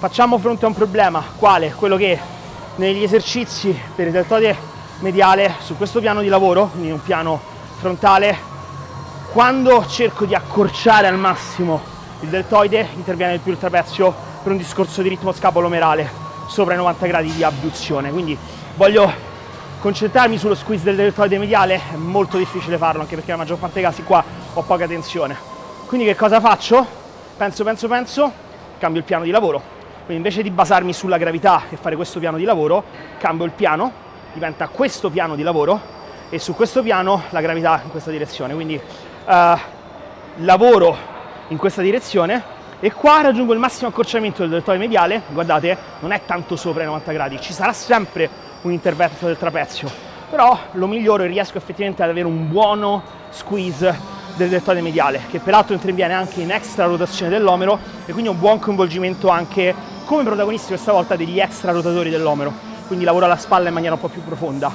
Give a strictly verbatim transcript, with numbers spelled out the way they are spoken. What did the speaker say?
facciamo fronte a un problema, quale? Quello che negli esercizi per il deltoide mediale, su questo piano di lavoro, quindi un piano frontale, quando cerco di accorciare al massimo il deltoide, interviene più il trapezio per un discorso di ritmo scapolomerale sopra i novanta gradi di abduzione. Quindi voglio concentrarmi sullo squeeze del deltoide mediale, è molto difficile farlo anche perché nella maggior parte dei casi qua ho poca tensione. Quindi che cosa faccio? Penso, penso, penso, cambio il piano di lavoro. Quindi invece di basarmi sulla gravità e fare questo piano di lavoro, cambio il piano, diventa questo piano di lavoro e su questo piano la gravità in questa direzione. Quindi uh, lavoro in questa direzione e qua raggiungo il massimo accorciamento del deltoide mediale. Guardate, non è tanto sopra i novanta gradi, ci sarà sempre un intervento del trapezio, però lo miglioro e riesco effettivamente ad avere un buono squeeze del deltoide mediale, che peraltro interviene anche in extra rotazione dell'omero e quindi un buon coinvolgimento anche come protagonisti questa volta degli extra rotatori dell'omero, quindi lavoro alla spalla in maniera un po' più profonda.